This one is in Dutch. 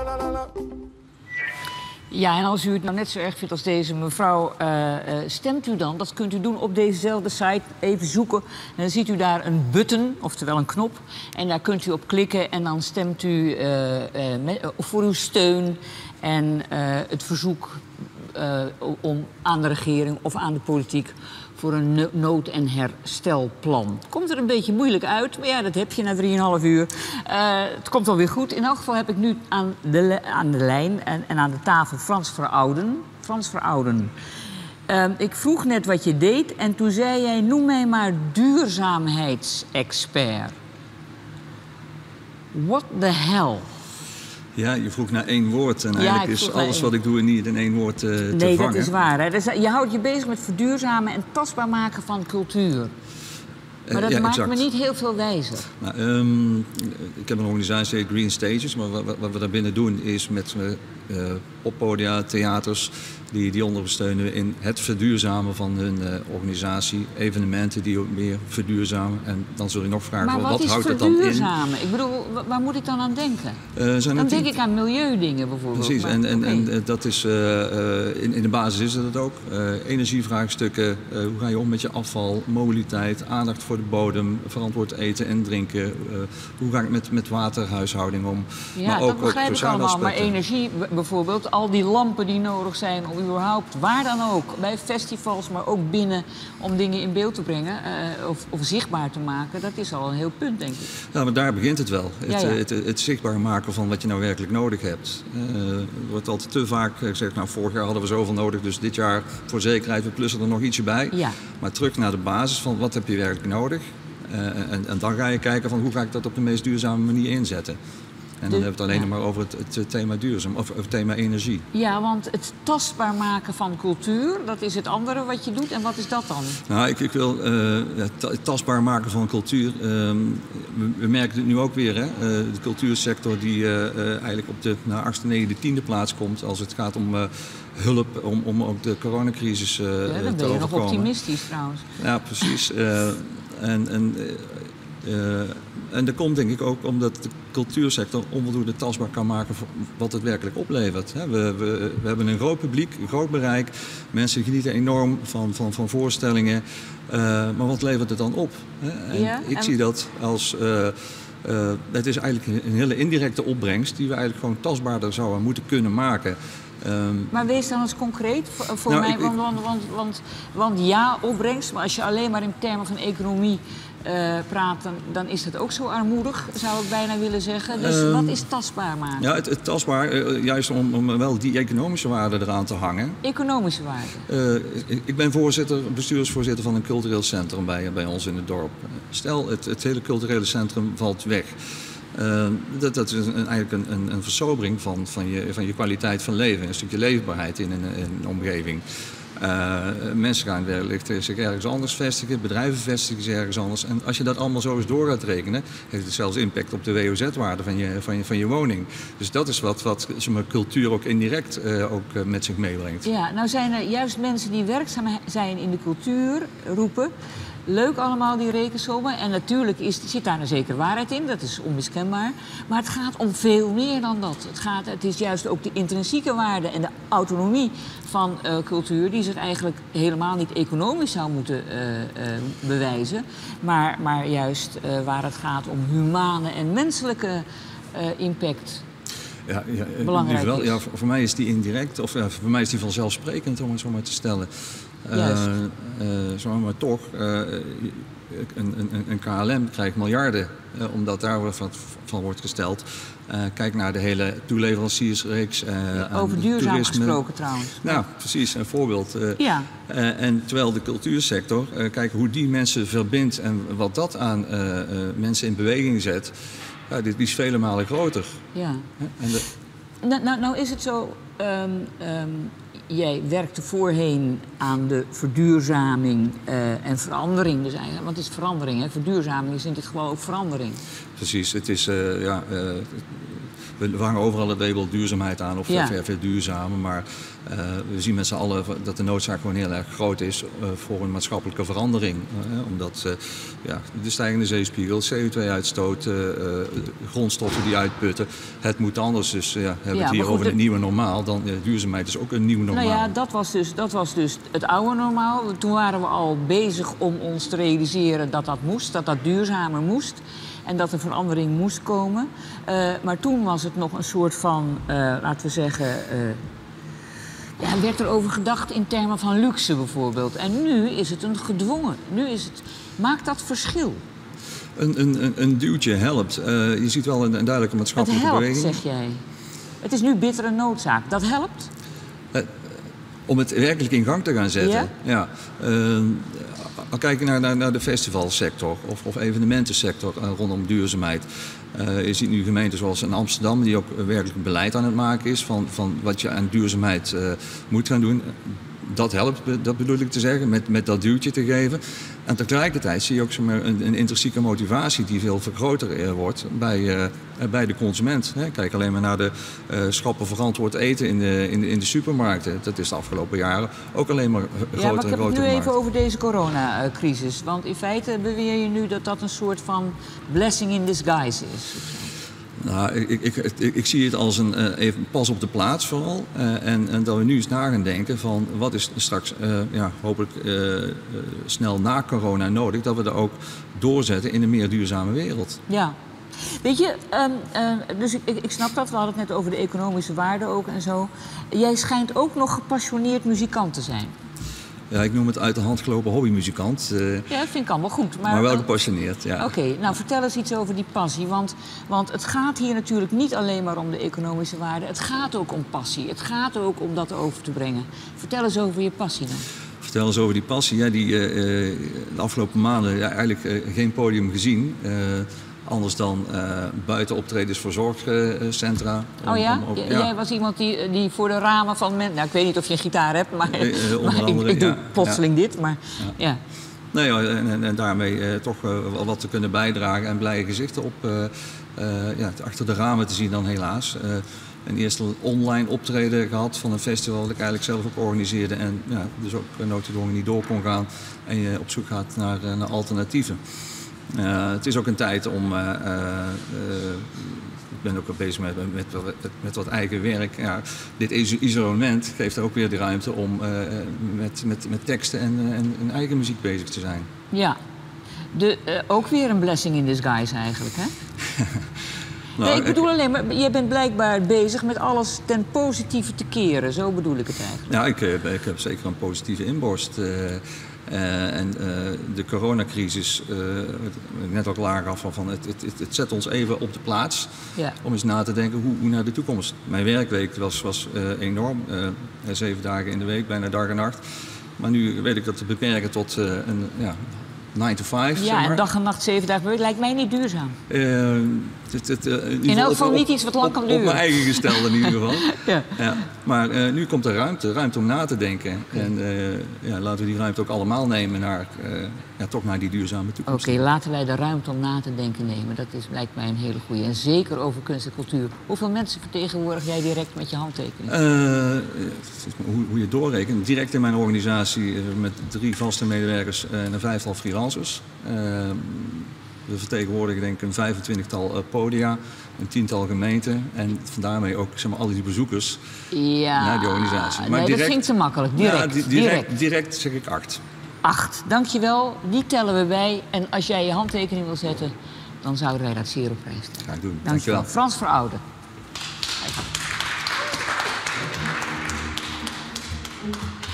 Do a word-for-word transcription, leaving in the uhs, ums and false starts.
Ja, en als u het nou net zo erg vindt als deze mevrouw, uh, uh, stemt u dan. Dat kunt u doen op dezezelfde site. Even zoeken. En dan ziet u daar een button, oftewel een knop. En daar kunt u op klikken en dan stemt u uh, uh, met, uh, voor uw steun en uh, het verzoek uh, om aan de regering of aan de politiek voor een nood- en herstelplan. Het komt er een beetje moeilijk uit, maar ja, dat heb je na drieënhalf uur. Uh, het komt wel weer goed. In elk geval heb ik nu aan de, aan de lijn en, en aan de tafel Frans Verouden. Frans Verouden. Uh, ik vroeg net wat je deed en toen zei jij, noem mij maar duurzaamheidsexpert. What the hell? Ja, je vroeg naar één woord en ja, eigenlijk is alles één. Wat ik doe niet in één woord uh, te nee, vangen. Nee, dat is waar. Hè? Dus je houdt je bezig met verduurzamen en tastbaar maken van cultuur. Maar dat uh, ja, maakt exact. me niet heel veel wijzer. Nou, um, ik heb een organisatie die heet Green Stages, maar wat, wat we daarbinnen doen is met uh, poppodia, theaters, die, die ondersteunen in het verduurzamen van hun uh, organisatie. Evenementen die ook meer verduurzamen. En dan zul je nog vragen, maar wat, wat is houdt dat dan in? verduurzamen? Ik bedoel, waar moet ik dan aan denken? Uh, zijn dan denk ik aan milieudingen bijvoorbeeld. Precies, maar, en, en, okay. en dat is, uh, uh, in, in de basis is het ook. Uh, energievraagstukken, uh, hoe ga je om met je afval, mobiliteit, aandacht voor de bodem, verantwoord eten en drinken. Uh, hoe ga ik met, met waterhuishouding om? Ja, maar ook, dat begrijp ook ik allemaal. aspecten. Maar energie bijvoorbeeld, al die lampen die nodig zijn om überhaupt, waar dan ook, bij festivals, maar ook binnen, om dingen in beeld te brengen uh, of, of zichtbaar te maken, dat is al een heel punt, denk ik. Ja, maar daar begint het wel. Het, ja, ja. het, het, het zichtbaar maken van wat je nou werkelijk nodig hebt. Uh, er wordt altijd te vaak gezegd, nou vorig jaar hadden we zoveel nodig, dus dit jaar voor zekerheid, we plussen er nog ietsje bij. Ja. Maar terug naar de basis van wat heb je werkelijk nodig. Uh, en, en dan ga je kijken van hoe ga ik dat op de meest duurzame manier inzetten. En dan de, hebben we het alleen ja. nog maar over het, het thema duurzaam, of het thema energie. Ja, want het tastbaar maken van cultuur, dat is het andere wat je doet. En wat is dat dan? Nou, ik, ik wil uh, het tastbaar maken van cultuur. Uh, we, we merken het nu ook weer, hè? Uh, de cultuursector die uh, uh, eigenlijk op de nou, achtste, negende, tiende plaats komt als het gaat om uh, hulp, om, om ook de coronacrisis uh, ja, dan te ben je overkomen. nog optimistisch trouwens. Ja, precies. Uh, en, en, uh, en dat komt denk ik ook omdat de cultuursector onvoldoende tastbaar kan maken voor wat het werkelijk oplevert. We, we, we hebben een groot publiek, een groot bereik. Mensen genieten enorm van, van, van voorstellingen. Uh, maar wat levert het dan op? En ja, ik en... zie dat als... Uh, uh, het is eigenlijk een hele indirecte opbrengst die we eigenlijk gewoon tastbaarder zouden moeten kunnen maken. Um, maar wees dan eens concreet voor, voor nou, mij, ik, want, want, want, want, want ja, opbrengst, maar als je alleen maar in termen van economie uh, praat, dan, dan is dat ook zo armoedig, zou ik bijna willen zeggen. Dus um, wat is tastbaar maken? Ja, het, het tastbaar, uh, juist om, om wel die economische waarde eraan te hangen. Economische waarde? Uh, ik, ik ben voorzitter, bestuursvoorzitter van een cultureel centrum bij, bij ons in het dorp. Stel, het, het hele culturele centrum valt weg. Uh, dat, dat is een, eigenlijk een, een, een versobering van, van, je, van je kwaliteit van leven, een stukje leefbaarheid in een, in een omgeving. Uh, mensen gaan wellicht zich ergens anders vestigen, bedrijven vestigen zich ergens anders. En als je dat allemaal zo eens door gaat rekenen, heeft het zelfs impact op de W O Z-waarde van je, van, je, van je woning. Dus dat is wat, wat zeg maar, cultuur ook indirect uh, ook, uh, met zich meebrengt. Ja, nou zijn er juist mensen die werkzaam zijn in de cultuur roepen. Leuk allemaal, die rekensommen. En natuurlijk is, zit daar een zekere waarheid in, dat is onmiskenbaar. Maar het gaat om veel meer dan dat. Het, gaat, het is juist ook de intrinsieke waarde en de autonomie van uh, cultuur... die zich eigenlijk helemaal niet economisch zou moeten uh, uh, bewijzen. Maar, maar juist uh, waar het gaat om humane en menselijke uh, impact... Ja, ja, belangrijk wel, is. ja, voor, voor mij is die indirect, of ja, voor mij is die vanzelfsprekend, om het zo maar te stellen. Juist. Uh, uh, zo maar toch, uh, een, een, een K L M krijgt miljarden, uh, omdat daar wat van wordt gesteld. Uh, kijk naar de hele toeleveranciersreeks. Uh, Over duurzaam toerisme. gesproken trouwens. Nou, precies, een voorbeeld. Uh, ja. uh, en terwijl de cultuursector, uh, kijk hoe die mensen verbindt en wat dat aan uh, uh, mensen in beweging zet. Ja, die, die is vele malen groter. Ja. En de... nou, nou, nou is het zo, um, um, jij werkte voorheen aan de verduurzaming uh, en verandering. Dus eigenlijk, want het is verandering, hè? Verduurzaming is in dit geval ook verandering. Precies, het is... Uh, ja, uh, we hangen overal het label duurzaamheid aan of ja. verduurzamen, maar uh, we zien met z'n allen dat de noodzaak gewoon heel erg groot is uh, voor een maatschappelijke verandering. Uh, omdat uh, ja, de stijgende zeespiegel, C O twee uitstoot, uh, uh, grondstoffen die uitputten, het moet anders. Dus uh, ja, hebben we ja, het hier goed, over de... het nieuwe normaal, dan uh, duurzaamheid is ook een nieuw normaal. Nou ja, dat was, dus, dat was dus het oude normaal. Toen waren we al bezig om ons te realiseren dat dat moest, dat dat duurzamer moest. En dat er verandering moest komen. Uh, maar toen was het nog een soort van, uh, laten we zeggen... Uh, ja, werd er over gedacht in termen van luxe bijvoorbeeld. En nu is het een gedwongen. Nu is het... Maakt dat verschil? Een, een, een duwtje helpt. Uh, je ziet wel een, een duidelijke maatschappelijke het helpt, beweging. Zeg jij. Het is nu bittere noodzaak. Dat helpt? Uh, om het werkelijk in gang te gaan zetten. Ja? Ja. Uh, Al kijken naar, naar, naar de festivalsector of, of evenementensector uh, rondom duurzaamheid. Uh, je ziet nu gemeenten zoals in Amsterdam die ook werkelijk beleid aan het maken is van, van wat je aan duurzaamheid uh, moet gaan doen. Dat helpt, dat bedoel ik te zeggen, met, met dat duwtje te geven. En tegelijkertijd zie je ook zomaar een, een intrinsieke motivatie die veel vergroter wordt bij, uh, bij de consument. Hè. Kijk alleen maar naar de uh, schappen verantwoord eten in de, in, de, in de supermarkten. Dat is de afgelopen jaren ook alleen maar groter en groter. Ja, maar ik heb het nu gemaakt. even over deze coronacrisis. Want in feite beweer je nu dat dat een soort van blessing in disguise is. Nou, ik, ik, ik, ik zie het als een uh, even pas op de plaats vooral. Uh, en, en dat we nu eens na gaan denken van wat is straks uh, ja, hopelijk uh, uh, snel na corona nodig. Dat we dat ook doorzetten in een meer duurzame wereld. Ja. Weet je, um, uh, dus ik, ik snap dat. We hadden het net over de economische waarde ook en zo. Jij schijnt ook nog gepassioneerd muzikant te zijn. Ja, ik noem het uit de hand gelopen hobbymuzikant. Uh, ja, dat vind ik allemaal goed. Maar, maar wel gepassioneerd, ja. Oké, okay, nou vertel eens iets over die passie. Want, want het gaat hier natuurlijk niet alleen maar om de economische waarde. Het gaat ook om passie. Het gaat ook om dat over te brengen. Vertel eens over je passie dan. Vertel eens over die passie. Ja, die uh, de afgelopen maanden ja, eigenlijk uh, geen podium gezien. Uh, Anders dan uh, buiten optredens voor zorgcentra. Oh ja? Om, om, ja? Jij was iemand die, die voor de ramen van mensen... Nou, ik weet niet of je een gitaar hebt, maar, uh, uh, maar andere, ik, ik ja, doe plotseling ja. dit. Maar, ja. Ja. Nee, ja, en, en, en daarmee uh, toch uh, wat te kunnen bijdragen en blije gezichten op, uh, uh, ja, achter de ramen te zien dan helaas. Uh, een eerste online optreden gehad van een festival dat ik eigenlijk zelf ook organiseerde. En ja, dus ook noodgedwongen niet door kon gaan en je op zoek gaat naar, uh, naar alternatieven. Uh, het is ook een tijd om, uh, uh, uh, ik ben ook bezig met, met, met, met wat eigen werk. Ja, dit isolement geeft ook weer de ruimte om uh, met, met, met teksten en, en, en eigen muziek bezig te zijn. Ja, de, uh, ook weer een blessing in disguise eigenlijk, hè? Nou, nee, ik bedoel alleen maar, je bent blijkbaar bezig met alles ten positieve te keren. Zo bedoel ik het eigenlijk. Ja, ik, ik heb zeker een positieve inborst. Uh, Uh, en uh, de coronacrisis, uh, net ook laag af van, van het, het, het zet ons even op de plaats ja. om eens na te denken hoe, hoe naar de toekomst. Mijn werkweek was, was uh, enorm, uh, zeven dagen in de week, bijna dag en nacht. Maar nu weet ik dat te beperken tot uh, een ja, nine to five. Ja, zeg maar. En dag en nacht, zeven dagen per week lijkt mij niet duurzaam. Uh, het, het, uh, in in elk geval niet iets wat lang op, kan duren. Op mijn eigen gestel in ieder geval. ja. Ja. Maar uh, nu komt er ruimte, ruimte om na te denken. Okay. En uh, ja, laten we die ruimte ook allemaal nemen naar, uh, ja, toch naar die duurzame toekomst. Oké, okay, laten wij de ruimte om na te denken nemen. Dat is, lijkt mij een hele goede. En zeker over kunst en cultuur. Hoeveel mensen vertegenwoordig jij direct met je handtekening? Uh, hoe, hoe je het doorrekent. Direct in mijn organisatie uh, met drie vaste medewerkers en een vijftal freelancers. Uh, We vertegenwoordigen denk ik een vijfentwintigtal uh, podia, een tiental gemeenten en vandaar ook zeg maar, al die bezoekers ja, naar die organisatie. Maar nee, direct, dat ging te makkelijk. Direct, ja, di direct, direct. direct zeg ik acht. Acht, dankjewel. Die tellen we bij. En als jij je handtekening wil zetten, dan zouden wij dat zeer op prijs stellen. Ga ik doen. Dankjewel. Dankjewel. Frans Veroude. Kijk.